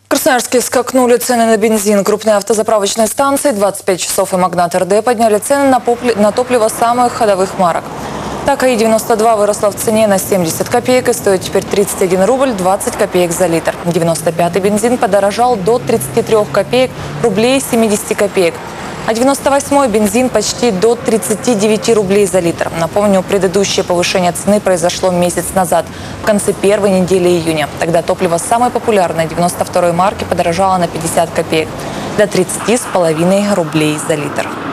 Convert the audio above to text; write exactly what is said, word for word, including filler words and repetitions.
В Красноярске скакнули цены на бензин. Крупные автозаправочные станции «двадцать пять часов» и «Магнат эр дэ» подняли цены на, на топливо самых ходовых марок. Так, АИ девяносто два выросла в цене на семьдесят копеек и стоит теперь тридцать один рубль двадцать копеек за литр. девяносто пятый бензин подорожал до тридцати трёх копеек рублей семидесяти копеек. А девяносто восьмой бензин почти до тридцати девяти рублей за литр. Напомню, предыдущее повышение цены произошло месяц назад, в конце первой недели июня. Тогда топливо самой популярной девяносто второй марки подорожало на пятьдесят копеек, до тридцати с половиной рублей за литр.